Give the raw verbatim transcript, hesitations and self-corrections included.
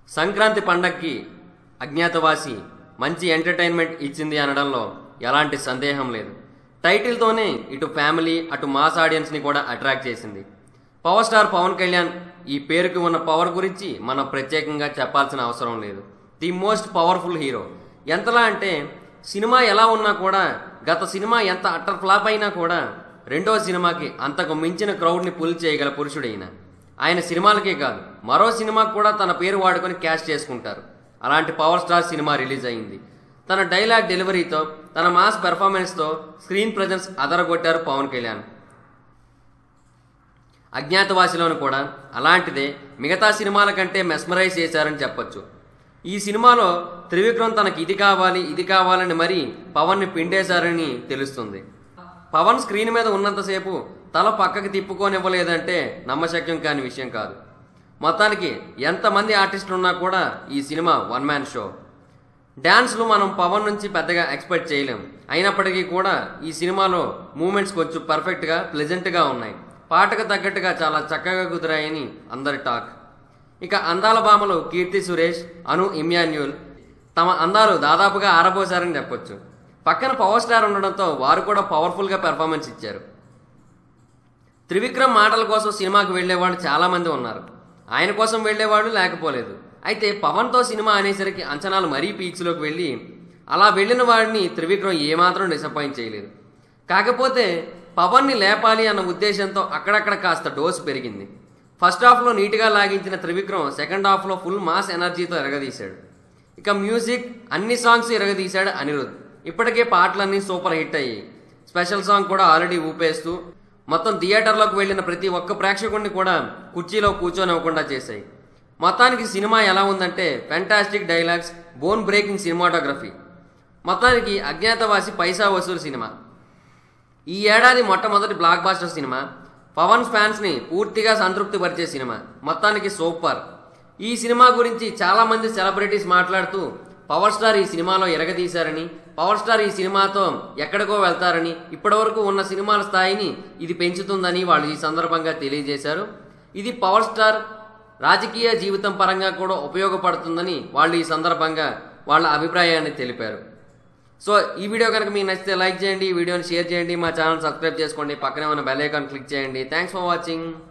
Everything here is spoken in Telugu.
సంక్రాంతి పండక్కి అజ్ఞాతవాసి మంచి ఎంటర్టైన్మెంట్ ఇచ్చింది అనడంలో ఎలాంటి సందేహం లేదు. టైటిల్తోనే ఇటు ఫ్యామిలీ అటు మాస్ ఆడియన్స్ని కూడా అట్రాక్ట్ చేసింది. పవర్ స్టార్ పవన్ కళ్యాణ్ ఈ పేరుకి ఉన్న పవర్ గురించి మనం ప్రత్యేకంగా చెప్పాల్సిన అవసరం లేదు. The most powerful hero. ఎంతలా అంటే సినిమా ఎలా ఉన్నా కూడా, గత సినిమా ఎంత అట్టర్ ఫ్లాప్ అయినా కూడా రెండో సినిమాకి అంతకు మించిన క్రౌడ్ని పుల్ చేయగల పురుషుడైన ఆయన సినిమాలకే కాదు మరో సినిమాకు కూడా తన పేరు వాడుకొని క్యాష్ చేసుకుంటారు. అలాంటి పవర్ స్టార్ సినిమా రిలీజ్ అయింది. తన డైలాగ్ డెలివరీతో, తన మాస్ పెర్ఫార్మెన్స్తో స్క్రీన్ ప్రెజెన్స్ అదరగొట్టారు పవన్ కళ్యాణ్. అజ్ఞాతవాసిలోను కూడా అలాంటిదే మిగతా సినిమాల కంటే మెస్మరైజ్ చేశారని చెప్పొచ్చు. ఈ సినిమాలో త్రివిక్రమ్ తనకి ఇది కావాలి ఇది కావాలని మరీ పవన్ని పిండేశారని తెలుస్తుంది. పవన్ స్క్రీన్ మీద ఉన్నంతసేపు తల పక్కకి తిప్పుకోనివ్వలేదంటే నమ్మశక్యం కాని విషయం కాదు. మొత్తానికి ఎంతమంది ఆర్టిస్టులు ఉన్నా కూడా ఈ సినిమా వన్ మ్యాన్ షో. డ్యాన్స్లు మనం పవన్ నుంచి పెద్దగా ఎక్స్పెక్ట్ చేయలేం. అయినప్పటికీ కూడా ఈ సినిమాలో మూమెంట్స్ కొంచెం పర్ఫెక్ట్గా ప్లెజెంట్గా ఉన్నాయి. పాటకు తగ్గట్టుగా చాలా చక్కగా కుదిరాయని అందరి టాక్. ఇక అందాల భామలు కీర్తి సురేష్, అను ఇమ్మాన్యుల్ తమ అందాలు దాదాపుగా ఆరబోసారని చెప్పొచ్చు. పక్కన పవర్ స్టార్ ఉండడంతో వారు కూడా పవర్ఫుల్గా పెర్ఫార్మెన్స్ ఇచ్చారు. త్రివిక్రమ్ మాటల కోసం సినిమాకి వెళ్లేవాళ్ళు చాలామంది ఉన్నారు. ఆయన కోసం వెళ్లేవాళ్ళు లేకపోలేదు. అయితే పవన్తో సినిమా అనేసరికి అంచనాలు మరీ పీక్స్లోకి వెళ్ళి అలా వెళ్ళిన వాడిని త్రివిక్రమ్ ఏమాత్రం డిసప్పాయింట్ చేయలేదు. కాకపోతే పవన్ని లేపాలి అన్న ఉద్దేశంతో అక్కడక్కడ కాస్త డోస్ పెరిగింది. ఫస్ట్ హాఫ్లో నీట్గా లాగించిన త్రివిక్రమ్ సెకండ్ హాఫ్లో ఫుల్ మాస్ ఎనర్జీతో ఎరగదీశాడు. ఇక మ్యూజిక్ అన్ని సాంగ్స్ ఎరగదీశాడు అనిరుద్. ఇప్పటికే పాటలన్నీ సూపర్ హిట్ అయ్యాయి. స్పెషల్ సాంగ్ కూడా ఆల్రెడీ ఊపేస్తూ మొత్తం థియేటర్లోకి వెళ్ళిన ప్రతి ఒక్క ప్రేక్షకుడిని కూడా కుర్చీలో కూర్చోనివ్వకుండా చేశాయి. మొత్తానికి సినిమా ఎలా ఉందంటే fantastic dialogues, bone breaking cinematography. మొత్తానికి అజ్ఞాతవాసి పైసా వసూలు సినిమా. ఈ ఏడాది మొట్టమొదటి బ్లాక్ బాస్టర్ సినిమా. పవన్ ఫ్యాన్స్ని పూర్తిగా సంతృప్తి పరిచే సినిమా. మొత్తానికి సూపర్. ఈ సినిమా గురించి చాలామంది సెలబ్రిటీస్ మాట్లాడుతూ పవర్ స్టార్ ఈ సినిమాలో ఎరగదీశారని, పవర్ స్టార్ ఈ సినిమాతో ఎక్కడికో వెళ్తారని, ఇప్పటివరకు ఉన్న సినిమాల స్థాయిని ఇది పెంచుతుందని వాళ్ళు ఈ సందర్భంగా తెలియజేశారు. ఇది పవర్ స్టార్ రాజకీయ జీవితం పరంగా కూడా ఉపయోగపడుతుందని వాళ్ళు ఈ సందర్భంగా వాళ్ళ అభిప్రాయాన్ని తెలిపారు. సో ఈ వీడియో కనుక మీకు నచ్చితే లైక్ చేయండి, ఈ వీడియోని షేర్ చేయండి, మా ఛానల్ సబ్స్క్రైబ్ చేసుకోండి, పక్కనే ఉన్న బెల్ ఐకాన్ క్లిక్ చేయండి. Thanks for watching.